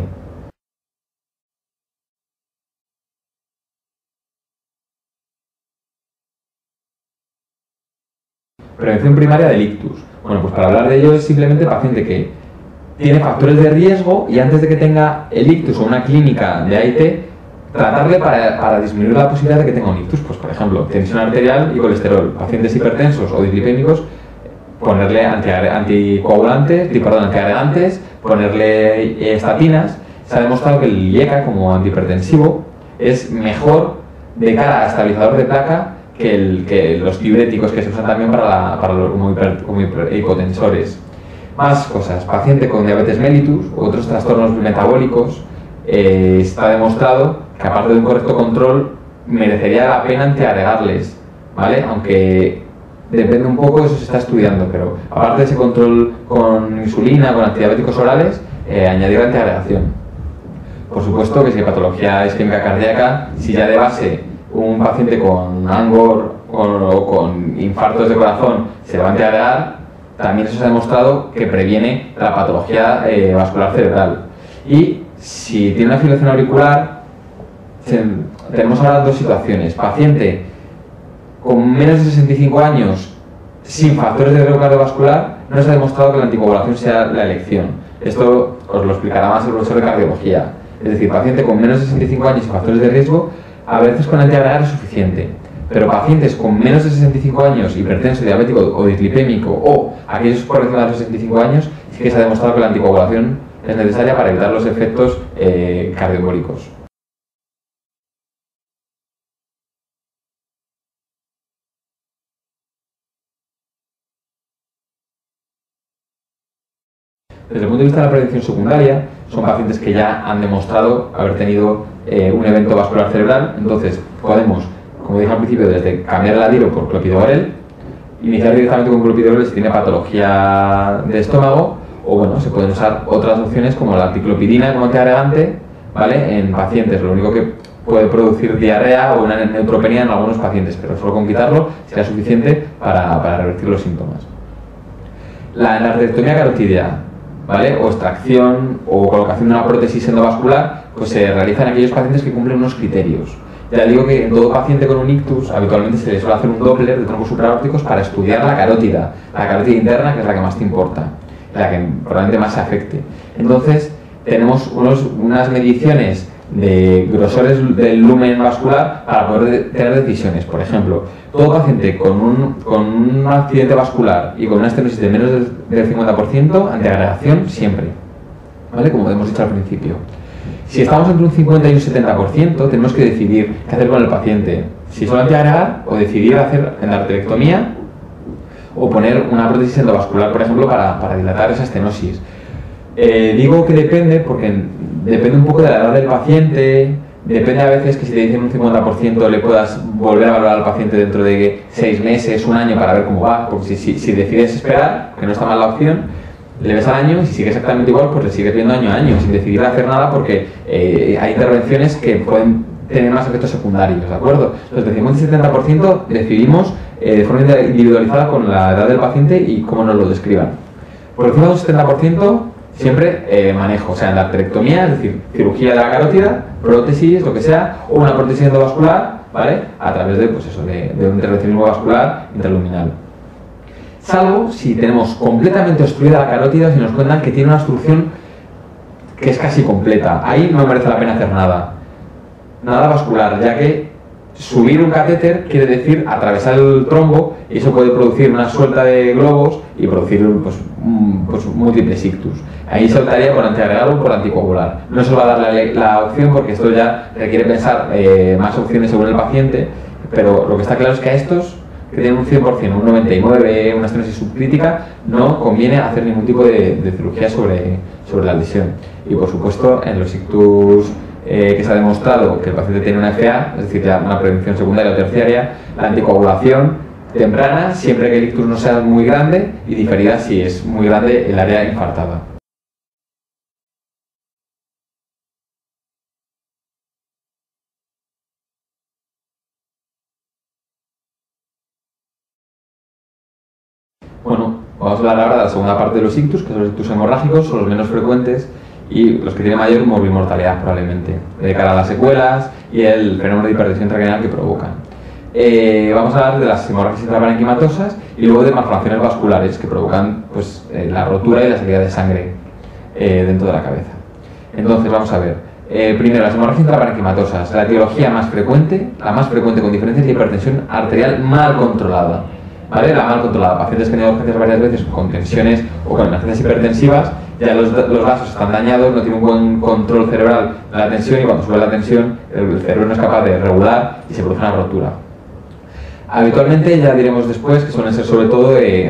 Prevención primaria del ictus. Bueno, pues para hablar de ello es simplemente paciente que tiene factores de riesgo y antes de que tenga el ictus o una clínica de AIT, tratarle para disminuir la posibilidad de que tenga un ictus. Pues por ejemplo, tensión arterial y colesterol. Pacientes hipertensos o dislipémicos, ponerle antiagregantes, ponerle estatinas. Se ha demostrado que el IECA como antihipertensivo es mejor de cara a estabilizador de placa que los diuréticos que se usan también como hipotensores. Más cosas. Paciente con diabetes mellitus u otros trastornos metabólicos, está demostrado que aparte de un correcto control merecería la pena antiagregarles, ¿vale? Aunque depende un poco, eso se está estudiando, pero aparte de ese control con insulina, con antidiabéticos orales, añadir la antiagregación. Por supuesto que si hay patología isquémica cardíaca, si ya de base un paciente con ANGOR o con infartos de corazón se le va a antiagregar, también eso se ha demostrado que previene la patología vascular cerebral. Y si tiene una fibrilación auricular, tenemos ahora dos situaciones. Paciente con menos de 65 años sin factores de riesgo cardiovascular, no se ha demostrado que la anticoagulación sea la elección. Esto os lo explicará más el profesor de cardiología. Es decir, paciente con menos de 65 años sin factores de riesgo, a veces con antiagregar es suficiente. Pero pacientes con menos de 65 años, hipertenso, diabético o dislipémico, o aquellos por encima de los 65 años, sí que se ha demostrado que la anticoagulación es necesaria para evitar los efectos cardioembólicos. Desde el punto de vista de la prevención secundaria, son pacientes que ya han demostrado haber tenido un evento vascular cerebral. Entonces podemos, como dije al principio, desde cambiar el adiro por clopidogrel, iniciar directamente con clopidogrel si tiene patología de estómago, o bueno, se pueden usar otras opciones como la anticlopidina como antiagregante, ¿vale? En pacientes, lo único que puede producir diarrea o una neutropenia en algunos pacientes, pero solo con quitarlo será suficiente para revertir los síntomas. La arterectomía carotídea, ¿vale? O extracción o colocación de una prótesis endovascular, pues se realiza en aquellos pacientes que cumplen unos criterios. Ya digo que en todo paciente con un ictus habitualmente se le suele hacer un Doppler de troncos supraórticos para estudiar la carótida interna, que es la que más te importa, la que probablemente más se afecte. Entonces tenemos unas mediciones de grosores del lumen vascular para poder tener decisiones. Por ejemplo, todo paciente con un accidente vascular y con una estenosis de menos del 50%, antiagregación siempre, ¿vale? Como hemos dicho al principio. Si estamos entre un 50 y un 70%, tenemos que decidir qué hacer con el paciente. Si solo antiagregar o decidir hacer endarterectomía o poner una prótesis endovascular, por ejemplo, para dilatar esa estenosis. Digo que depende porque depende un poco de la edad del paciente, depende a veces que si te dicen un 50% le puedas volver a valorar al paciente dentro de 6 meses, un año para ver cómo va, porque si decides esperar, que no está mal la opción, le ves al año y si sigue exactamente igual, pues le sigues viendo año a año, sin decidir hacer nada porque hay intervenciones que pueden tener más efectos secundarios, ¿de acuerdo? Entonces, de 50 y 70% decidimos de forma individualizada con la edad del paciente y cómo nos lo describan. Por encima de un 70%, siempre manejo, o sea, endarterectomía, es decir, cirugía de la carótida, prótesis, lo que sea, o una prótesis endovascular, ¿vale? A través de, pues eso, de un intervencionismo vascular interluminal. Salvo si tenemos completamente obstruida la carótida, si nos cuentan que tiene una obstrucción que es casi completa. Ahí no merece la pena hacer nada vascular, ya que subir un catéter quiere decir atravesar el trombo y eso puede producir una suelta de globos y producir pues múltiples ictus. Ahí se optaría por antiagregar o por anticoagular. No se va a dar la opción porque esto ya requiere pensar más opciones según el paciente, pero lo que está claro es que a estos que tienen un 100%, un 99%, una estenosis subcrítica, no conviene hacer ningún tipo de cirugía sobre la lesión. Y por supuesto, en los ictus que se ha demostrado que el paciente tiene una FA, es decir, ya una prevención secundaria o terciaria, la anticoagulación temprana, siempre que el ictus no sea muy grande, y diferida si es muy grande el área infartada. Bueno, vamos a hablar ahora de la segunda parte de los ictus, que son los ictus hemorrágicos, son los menos frecuentes y los que tienen mayor morbimortalidad probablemente, de cara a las secuelas y el fenómeno de hipertensión intracraneal que provocan. Vamos a hablar de las hemorragias intraparenquimatosas y luego de malformaciones vasculares que provocan pues, la rotura y la salida de sangre dentro de la cabeza. Entonces, vamos a ver. Primero, las hemorragias intraparenquimatosas. La etiología más frecuente, la más frecuente con diferencia, es la hipertensión arterial mal controlada. ¿Vale? La mal controlada. Pacientes que han ido a urgencias varias veces con tensiones o con emergencias hipertensivas, ya los vasos están dañados, no tienen un buen control cerebral de la tensión y cuando sube la tensión el cerebro no es capaz de regular y se produce una rotura. Habitualmente, ya diremos después, que suelen ser sobre todo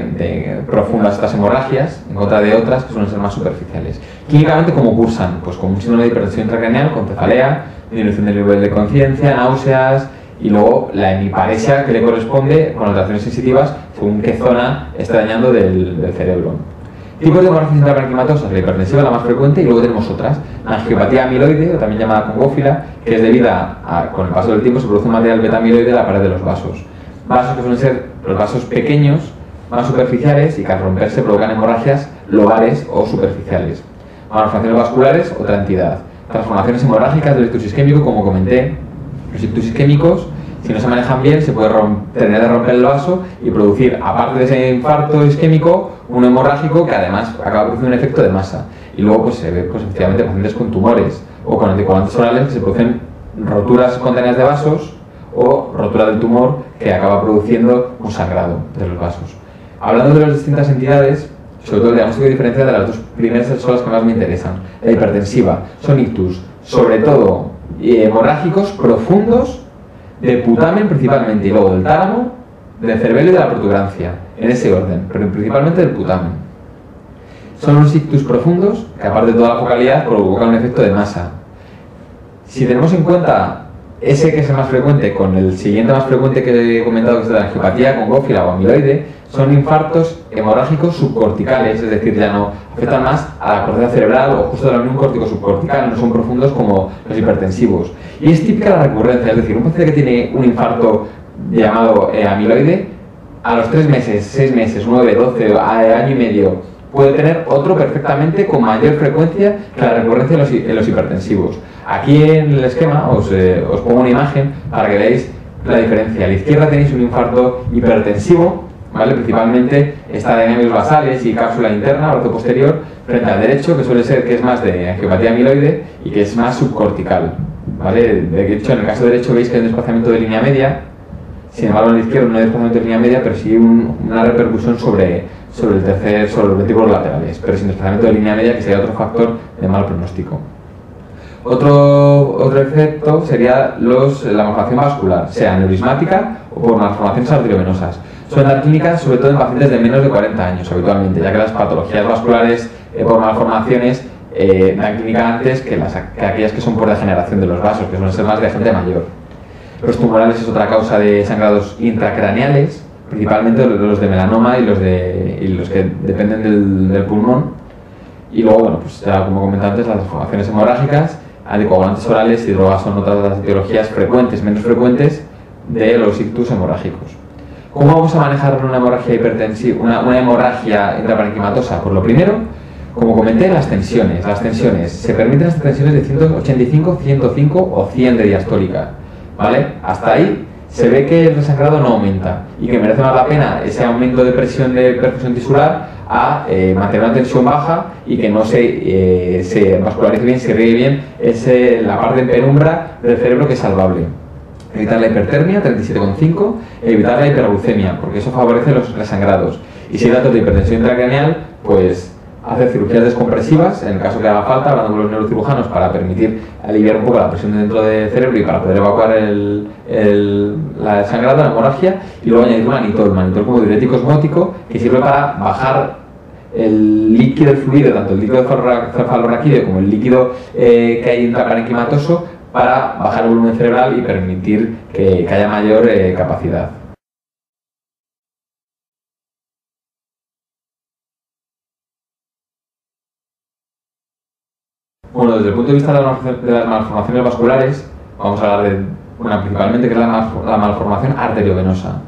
de profundas estas hemorragias, en contra de otras que suelen ser más superficiales. Clínicamente, ¿cómo cursan? Pues con un síndrome de hipertensión intracraneal, con cefalea, disminución del nivel de conciencia, náuseas y luego la hemiparesia que le corresponde con alteraciones sensitivas según qué zona está dañando del cerebro. Tipos de hemorragias intraparenquimatosas, la hipertensiva la más frecuente y luego tenemos otras. La angiopatía amiloide, o también llamada congófila, que es debida a, con el paso del tiempo, se produce un material beta-amiloide en la pared de los vasos. Vasos que suelen ser los vasos pequeños, más superficiales y que al romperse provocan hemorragias lobares o superficiales. Malformaciones vasculares, otra entidad. Transformaciones hemorrágicas del ictus isquémico, como comenté. Los ictus isquémicos, si no se manejan bien, se puede tener de romper el vaso y producir, aparte de ese infarto isquémico, un hemorrágico que además acaba produciendo un efecto de masa. Y luego pues, se ve pues, efectivamente pacientes con tumores o con anticoagulantes orales que se producen roturas espontáneas de vasos o rotura del tumor que acaba produciendo un sangrado de los vasos. Hablando de las distintas entidades, sobre todo el diagnóstico diferencial de las dos primeras son las que más me interesan. La hipertensiva, son ictus, sobre todo hemorrágicos profundos de putamen principalmente y luego del tálamo, del cerebelo y de la protuberancia, en ese orden, pero principalmente del putamen. Son unos ictus profundos que aparte de toda la focalidad provocan un efecto de masa. Si tenemos en cuenta ese que es el más frecuente con el siguiente más frecuente que he comentado, que es de la angiopatía congófila o amiloide, son infartos hemorrágicos subcorticales, es decir, ya no afectan más a la corteza cerebral o justo a la unión córtico subcortical, no son profundos como los hipertensivos. Y es típica la recurrencia, es decir, un paciente que tiene un infarto llamado amiloide, a los 3 meses, 6 meses, 9, 12, año y medio, puede tener otro perfectamente con mayor frecuencia que la recurrencia en los hipertensivos. Aquí en el esquema os pongo una imagen para que veáis la diferencia. A la izquierda tenéis un infarto hipertensivo, ¿vale? Principalmente esta de ganglios basales y cápsula interna, brazo posterior, frente al derecho, que suele ser que es más de angiopatía amiloide y que es más subcortical, ¿vale? De hecho, en el caso derecho veis que hay un desplazamiento de línea media, sin embargo en el izquierdo no hay desplazamiento de línea media, pero sí una repercusión sobre los ventrículos laterales, pero sin desplazamiento de línea media, que sería otro factor de mal pronóstico. Otro efecto sería la malformación vascular, sea aneurismática o por malformaciones arteriovenosas. Suelen dar clínicas sobre todo en pacientes de menos de 40 años habitualmente, ya que las patologías vasculares por malformaciones dan clínica antes que aquellas que son por degeneración de los vasos, que suelen ser más de gente mayor. Los tumorales es otra causa de sangrados intracraneales, principalmente los de melanoma y los que dependen del pulmón. Y luego, bueno, pues ya como comenté antes, las deformaciones hemorrágicas, anticoagulantes orales y drogas son otras de las etiologías frecuentes, menos frecuentes, de los ictus hemorrágicos. ¿Cómo vamos a manejar una hemorragia hipertensiva, una hemorragia intraparenquimatosa? Pues lo primero, como comenté, las tensiones. Se permiten las tensiones de 185, 105 o 100 de diastólica, ¿vale? Hasta ahí se ve que el sangrado no aumenta y que merece más la pena ese aumento de presión de perfusión tisular a mantener una tensión baja y que no se vascularice bien, se irrigue bien la parte en penumbra del cerebro que es salvable. Evitar la hipertermia, 37,5, evitar la hiperglucemia, porque eso favorece los resangrados. Y si hay datos de hipertensión intracraneal, pues hacer cirugías descompresivas, en el caso que haga falta, hablando con los neurocirujanos, para permitir aliviar un poco la presión dentro del cerebro y para poder evacuar el sangrado, la hemorragia, y luego añadir manitol como diurético osmótico, que sirve para bajar el líquido, el fluido, tanto el líquido cefalorraquídeo como el líquido que hay intraparenquimatoso, para bajar el volumen cerebral y permitir que haya mayor capacidad. Bueno, desde el punto de vista de las malformaciones vasculares, vamos a hablar de una principalmente, que es la malformación arteriovenosa.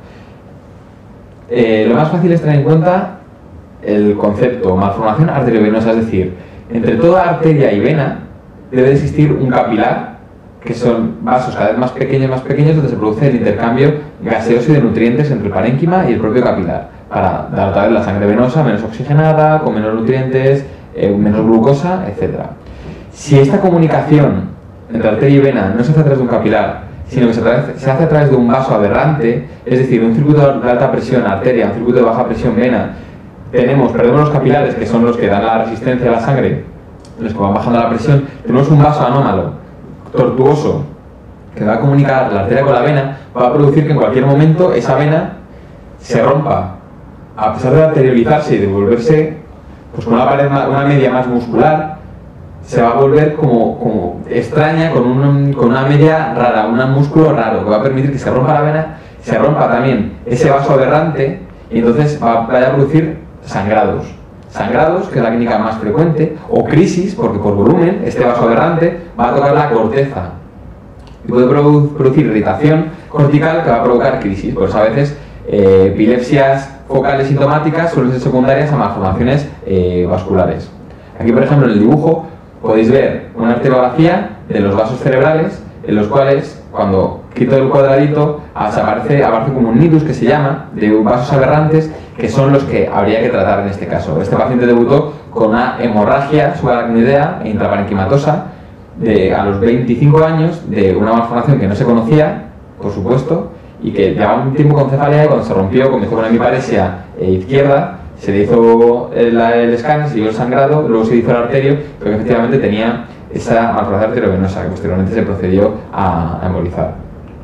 Lo más fácil es tener en cuenta el concepto malformación arteriovenosa, es decir, entre toda arteria y vena debe existir un capilar, que son vasos cada vez más pequeños, donde se produce el intercambio gaseoso y de nutrientes entre el parénquima y el propio capilar, para dar otra vez la sangre venosa menos oxigenada, con menos nutrientes, menos glucosa, etc. Si esta comunicación entre arteria y vena no se hace a través de un capilar, sino que se hace a través de un vaso aberrante, es decir, un circuito de alta presión arteria, un circuito de baja presión vena, perdemos los capilares, que son los que dan la resistencia a la sangre, los que van bajando la presión, tenemos un vaso anómalo, tortuoso, que va a comunicar la arteria con la vena, va a producir que en cualquier momento esa vena se rompa, a pesar de arterializarse y de volverse pues, con una media más muscular, se va a volver como extraña, con una media rara, un músculo raro, que va a permitir que se rompa la vena, se rompa también ese vaso aberrante, y entonces vaya a producir sangrados, que es la clínica más frecuente, o crisis, porque por volumen este vaso aberrante va a tocar la corteza y puede producir irritación cortical que va a provocar crisis. Por eso a veces epilepsias focales sintomáticas suelen ser secundarias a malformaciones vasculares. Aquí, por ejemplo, en el dibujo podéis ver una arteriografía de los vasos cerebrales, en los cuales, cuando quito el cuadradito, aparece como un nidus, que se llama, de vasos aberrantes, que son los que habría que tratar en este caso. Este paciente debutó con una hemorragia subaracnoidea e intraparenquimatosa a los 25 años, de una malformación que no se conocía, por supuesto, y que llevaba un tiempo con cefalea, y cuando se rompió, comenzó con una hemiparesia izquierda, se le hizo el scan, se dio el sangrado, luego se hizo el arterio, pero que efectivamente tenía esa malformación arteriovenosa, que posteriormente se procedió a embolizar.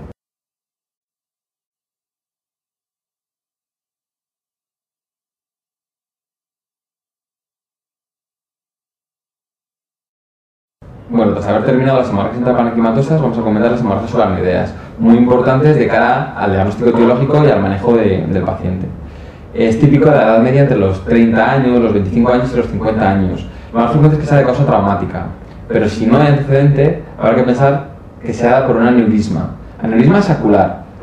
Bueno, tras haber terminado las hemorragias intraparenquimatosas, vamos a comentar las hemorragias subaracnoideas, muy importantes de cara al diagnóstico etiológico y al manejo del paciente. Es típico de la edad media entre los 30 años, los 25 años y los 50 años. Lo más frecuente es que sea de causa traumática, pero si no hay antecedente, habrá que pensar que sea por un aneurisma. Aneurisma sacular,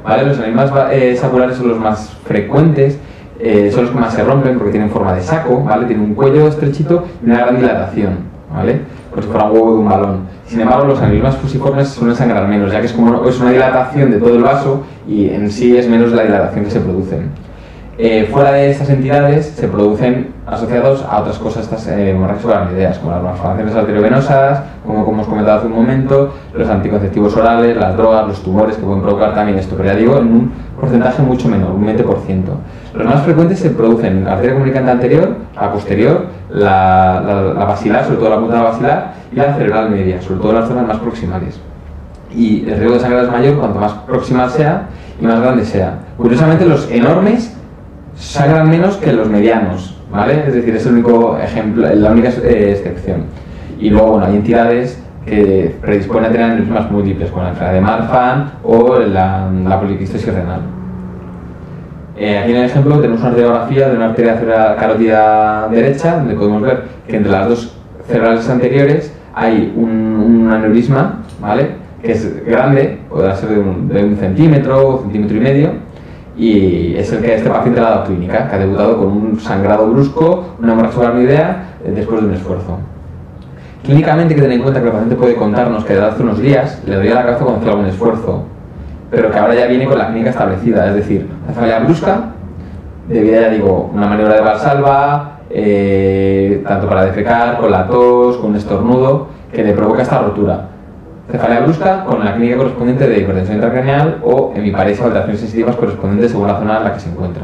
¿vale? Los aneurismas saculares son los más frecuentes, son los que más se rompen porque tienen forma de saco, ¿vale? Tienen un cuello estrechito y una gran dilatación, ¿vale? Como si fuera un huevo de un balón. Sin embargo, los aneurismas fusiformes suelen sangrar menos, ya que es una dilatación de todo el vaso y en sí es menos la dilatación que se producen. Fuera de estas entidades se producen asociados a otras cosas estas hemorragias subaracnoideas, como las malformaciones arteriovenosas, como hemos comentado hace un momento, los anticonceptivos orales, las drogas, los tumores que pueden provocar también esto, pero ya digo, en un porcentaje mucho menor, un 20%. Los más frecuentes se producen en la arteria comunicante anterior, la posterior, la basilar, sobre todo la punta basilar, y la cerebral media, sobre todo las zonas más proximales. Y el riesgo de sangrar es mayor cuanto más proximal sea y más grande sea. Curiosamente, los enormes sangran menos que los medianos, ¿vale? Es decir, es el único ejemplo, la única excepción. Y luego, bueno, hay entidades que predisponen a tener aneurismas múltiples, como la enfermedad de Marfan o la poliquistosis renal. Aquí en el ejemplo tenemos una radiografía de una arteria cerebral carótida derecha, donde podemos ver que entre las dos cerebrales anteriores hay un aneurisma, ¿vale? Que es grande, podrá ser de un centímetro o centímetro y medio, y es el que este paciente le ha dado clínica, que ha debutado con un sangrado brusco, una hemorragia subaracnoidea después de un esfuerzo. Clínicamente hay que tener en cuenta que el paciente puede contarnos que desde hace unos días le dolía la cabeza cuando hacía algún esfuerzo, pero que ahora ya viene con la clínica establecida, es decir, la cefalea brusca, debido a, ya digo, una maniobra de Valsalva, tanto para defecar, con la tos, con un estornudo, que le provoca esta rotura. Cefalea brusca con la clínica correspondiente de hipertensión intracraneal o hemiparesia o alteraciones sensitivas correspondientes según la zona en la que se encuentra.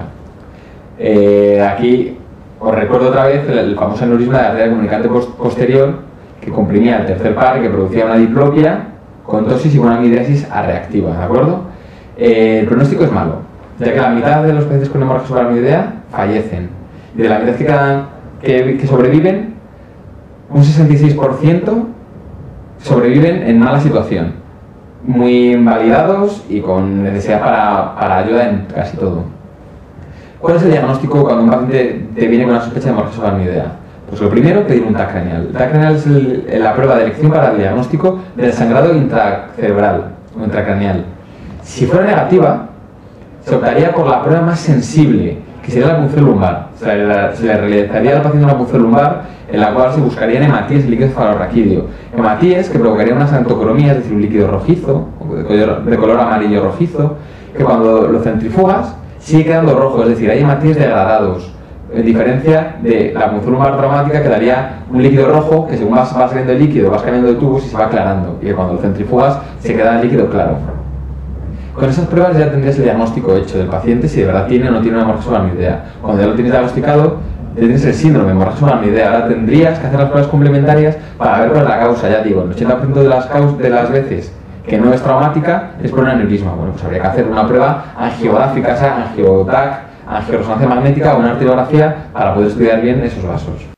Aquí os recuerdo otra vez el famoso aneurisma de la arteria comunicante posterior que comprimía el tercer par y que producía una diplopia con tosis y una midriasis arreactiva, ¿de acuerdo? El pronóstico es malo, ya que la mitad de los pacientes con hemorragia subaracnoidea fallecen. Y de la mitad que sobreviven, un 66% sobreviven en mala situación, muy invalidados y con necesidad para ayuda en casi todo. ¿Cuál es el diagnóstico cuando un paciente te viene con una sospecha de hemorragia subaracnoidea? Pues lo primero, pedir un TAC craneal. El TAC craneal es la prueba de elección para el diagnóstico del sangrado intracerebral o intracraneal. Si fuera negativa, se optaría por la prueba más sensible, que sería la punción lumbar. Se le realizaría al paciente una punción lumbar en la cual se buscarían hematíes y líquido cefalorraquídeo. Hematíes que provocarían una xantocromía, es decir, un líquido rojizo, de color amarillo rojizo, que cuando lo centrifugas sigue quedando rojo, es decir, hay hematíes degradados, en diferencia de la punción lumbar traumática que daría un líquido rojo que según va saliendo el líquido, vas cambiando de tubos y se va aclarando, y que cuando lo centrifugas se queda el líquido claro. Con esas pruebas ya tendrías el diagnóstico hecho del paciente si de verdad tiene o no tiene una hemorragia subaracnoidea. Cuando ya lo tienes diagnosticado, tienes el síndrome de hemorragia subaracnoidea. Ahora tendrías que hacer las pruebas complementarias para ver cuál es la causa. Ya digo, el 80% de las veces que no es traumática es por un aneurisma. Bueno, pues habría que hacer una prueba angiográfica, sea angiotac, angioresonancia magnética o una arteriografía para poder estudiar bien esos vasos.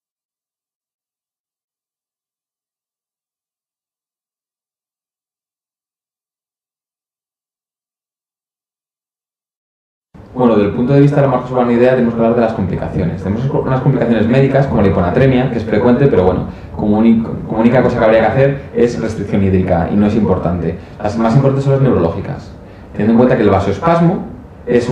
Bueno, desde el punto de vista de la hemorragia subaracnoidea tenemos que hablar de las complicaciones. Tenemos unas complicaciones médicas como la hiponatremia, que es frecuente, pero bueno, como única cosa que habría que hacer es restricción hídrica y no es importante. Las más importantes son las neurológicas. Teniendo en cuenta que el vasoespasmo es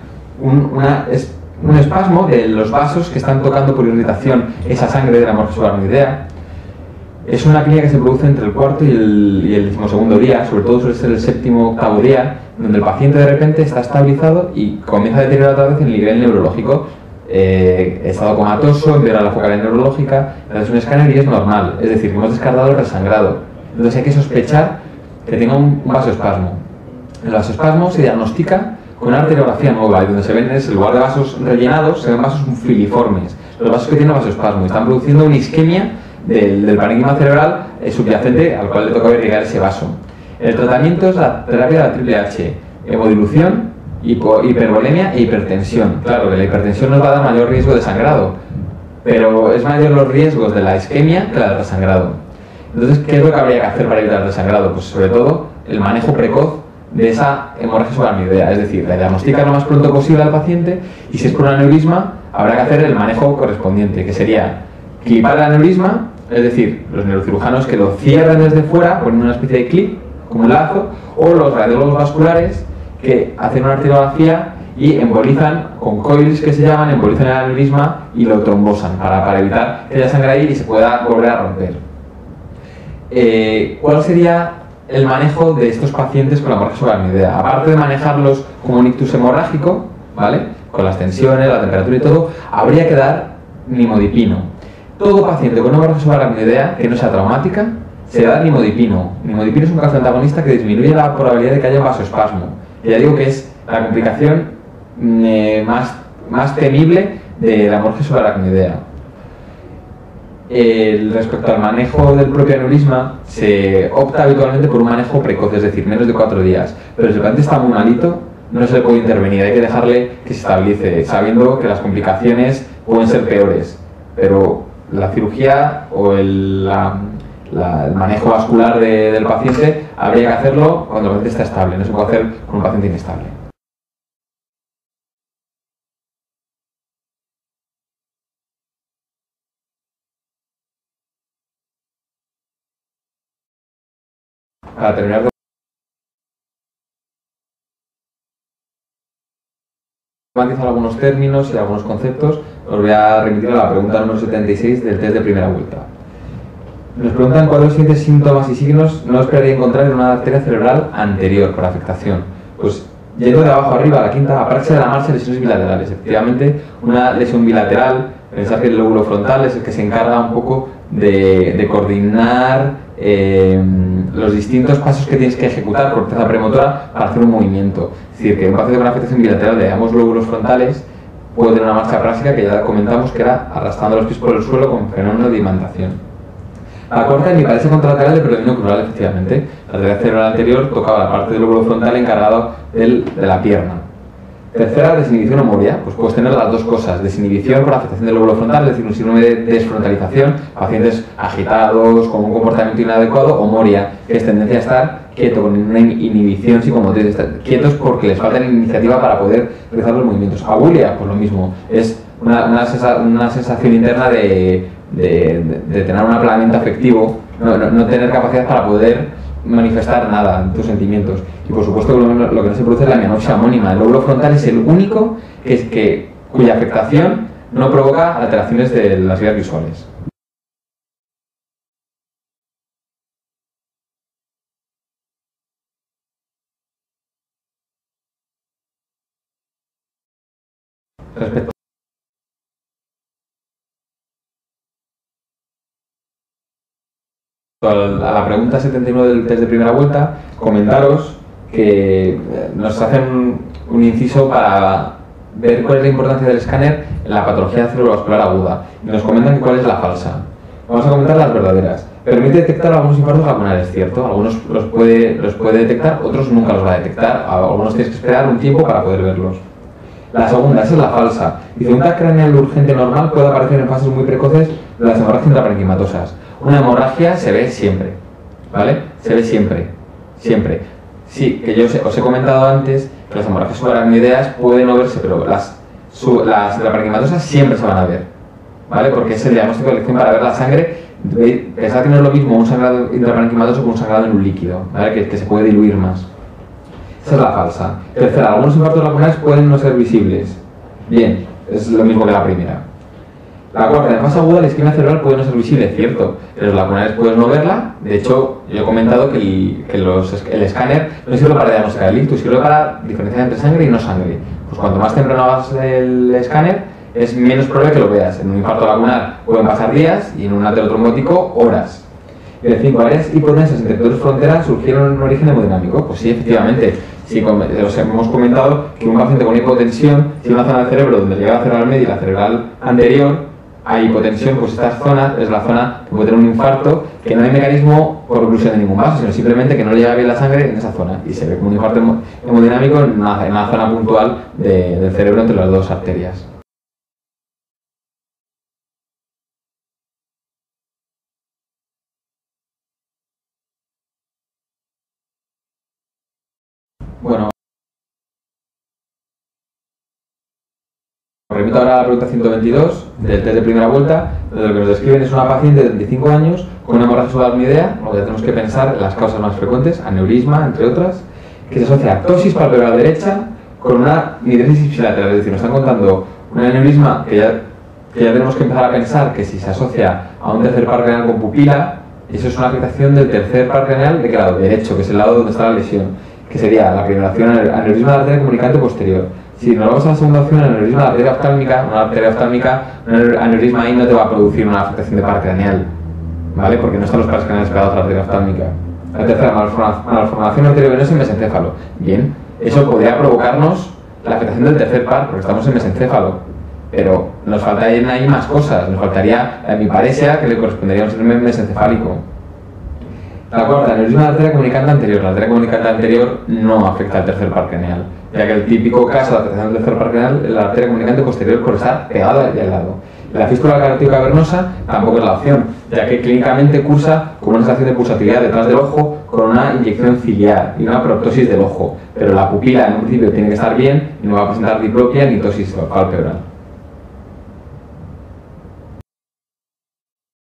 un espasmo de los vasos que están tocando por irritación esa sangre de la hemorragia subaracnoidea. Es una clínica que se produce entre el cuarto y el 12º día, sobre todo suele ser el 7º, 8º día, donde el paciente de repente está estabilizado y comienza a deteriorar otra vez el nivel neurológico. Estado comatoso, empeora la focal neurológica, es un escáner y es normal, es decir, que hemos descartado el resangrado. Entonces hay que sospechar que tenga un vasoespasmo. El vasoespasmo se diagnostica con una arteriografía nueva, y donde se ven es, en lugar de vasos rellenados, se ven vasos filiformes. Los vasos que tienen vasoespasmo y están produciendo una isquemia del parénquima cerebral subyacente al cual le toca irrigar ese vaso. El tratamiento es la terapia de la triple H: hemodilución, hipervolemia e hipertensión. Claro que la hipertensión nos va a dar mayor riesgo de sangrado, pero es mayor los riesgos de la isquemia que la del resangrado. Entonces, ¿qué es lo que habría que hacer para evitar el resangrado? Pues sobre todo el manejo precoz de esa hemorragia subaracnoidea, es decir, la diagnostica lo más pronto posible al paciente, y si es por un aneurisma habrá que hacer el manejo correspondiente, que sería clipar el aneurisma, es decir, los neurocirujanos que lo cierren desde fuera, ponen una especie de clip, como un lazo, o los radiólogos vasculares que hacen una arteriografía y embolizan con coils que se llaman, embolizan el aneurisma y lo trombosan para evitar que haya sangre ahí y se pueda volver a romper. ¿Cuál sería el manejo de estos pacientes con la hemorragia subaracnoidea? Aparte de manejarlos como un ictus hemorrágico, ¿vale?, con las tensiones, la temperatura y todo, habría que dar nimodipino. Todo paciente con una hemorragia subaracnoidea que no sea traumática se da nimodipino. Nimodipino es un calcio antagonista que disminuye la probabilidad de que haya un vasoespasmo. Y ya digo que es la complicación más temible de la hemorragia subaracnoidea. Respecto al manejo del propio aneurisma, se opta habitualmente por un manejo precoz, es decir, menos de 4 días. Pero si el paciente está muy malito, no se le puede intervenir, hay que dejarle que se estabilice, sabiendo que las complicaciones pueden ser peores. Pero la cirugía o el manejo vascular del paciente habría que hacerlo cuando el paciente está estable, no se puede hacer con un paciente inestable. Para terminar de matizar algunos términos y algunos conceptos, os voy a remitir a la pregunta número 76 del test de primera vuelta. Nos preguntan cuáles los siguientes síntomas y signos no esperaría encontrar en una arteria cerebral anterior por afectación. Pues yendo de abajo arriba a la quinta, apraxia de la marcha, lesiones bilaterales. Efectivamente, una lesión bilateral, pensar que el lóbulo frontal es el que se encarga un poco de coordinar los distintos pasos que tienes que ejecutar por corteza premotora para hacer un movimiento. Es decir, que un paciente con afectación bilateral de ambos lóbulos frontales puede tener una marcha apráxica que ya comentamos que era arrastrando los pies por el suelo con fenómeno de imantación. La cuarta, hemiparesia contralateral de predominio crural, efectivamente. La arteria cerebral anterior tocaba la parte del lóbulo frontal encargado de la pierna. Tercera, desinhibición o moria. Pues puedes tener las dos cosas: desinhibición por afectación del lóbulo frontal, es decir, un síndrome de desfrontalización, pacientes agitados, con un comportamiento inadecuado, o moria, que es tendencia a estar quieto, con una inhibición psicomotriz, estar quietos porque les falta iniciativa para poder realizar los movimientos. Abulia, pues lo mismo, es una sensación interna de tener un aplanamiento afectivo, no tener capacidad para poder manifestar nada en tus sentimientos. Y por supuesto lo que no se produce es la mianoxia homónima. El lóbulo frontal es el único cuya afectación no provoca alteraciones de las vías visuales. Respecto a la pregunta 79 del test de primera vuelta, comentaros que nos hacen un inciso para ver cuál es la importancia del escáner en la patología cerebrovascular aguda. Y nos comentan cuál es la falsa. Vamos a comentar las verdaderas. Permite detectar algunos infartos lacunares, ¿cierto? Algunos los puede detectar, otros nunca los va a detectar. Algunos tienes que esperar un tiempo para poder verlos. La segunda, esa es la falsa. Dice, un TAC craneal urgente normal puede aparecer en fases muy precoces de las hemorragias intraparenquimatosas. Una hemorragia se ve siempre, ¿vale? Se ve siempre, siempre. Sí, que yo os he comentado antes que las hemorragias subaracnoideas pueden no verse, pero las intraparenquimatosas siempre se van a ver, ¿vale? Porque es el diagnóstico de elección para ver la sangre. Pensad que no es lo mismo un sangrado intraparenquimatoso que un sangrado en un líquido, ¿vale? Que se puede diluir más. Esa es la falsa. Tercera, algunos infartos lacunares pueden no ser visibles. Bien, es lo mismo que la primera. La cuarta, en fase aguda la isquemia cerebral puede no ser visible, cierto, pero los lacunares puedes no verla. De hecho, yo he comentado que el escáner no sirve para diagnosticar el ictus, sirve para diferenciar entre sangre y no sangre. Pues cuanto más temprano hagas el escáner, es menos probable que lo veas. En un infarto lacunar pueden pasar días y en un aterotrombótico horas. Y de 5 áreas hipotensas entre dos fronteras surgieron en un origen hemodinámico. Pues sí, efectivamente. Sí, os hemos comentado que un paciente con hipotensión, si una zona del cerebro donde llega la cerebral media y la cerebral anterior hay hipotensión, pues esta zona es la zona que puede tener un infarto, que no hay mecanismo por oclusión de ningún vaso, sino simplemente que no le llega bien la sangre en esa zona y se ve como un infarto hemodinámico en una zona puntual del cerebro entre las dos arterias. Bueno, os remito ahora a la pregunta 122 del test de primera vuelta, donde lo que nos describen es una paciente de 25 años con una hemorragia subaracnoidea. Luego ya tenemos que pensar en las causas más frecuentes, aneurisma, entre otras, que se asocia a ptosis palpebral derecha con una midriasis ipsilateral, es decir, nos están contando un aneurisma que ya tenemos que empezar a pensar que si se asocia a un tercer par craneal con pupila, eso es una afectación del tercer par craneal de qué lado, derecho, que es el lado donde está la lesión, que sería la primera opción, aneurisma de la arteria comunicante posterior. Si nos vamos a la segunda opción, aneurisma de la arteria oftálmica, un aneurisma ahí no te va a producir una afectación de par craneal, ¿vale? Porque no están los pares craneales pegados a la arteria oftálmica. La tercera, malformación arteriovenosa en mesencéfalo. Bien, eso podría provocarnos la afectación del tercer par, porque estamos en mesencéfalo. Pero nos faltarían ahí más cosas. Nos faltaría la hemiparesia, que le correspondería a un síndrome mesencefálico. La cuarta, aneurisma de la arteria comunicante anterior. La arteria comunicante anterior no afecta al tercer par craneal, ya que el típico caso de afectación del tercer par craneal es la arteria comunicante posterior por estar pegada y al lado. La fístula carotido-cavernosa tampoco es la opción, ya que clínicamente cursa con una sensación de pulsatividad detrás del ojo con una inyección ciliar y una proptosis del ojo, pero la pupila en un principio tiene que estar bien y no va a presentar diplopia ni ptosis palpebral.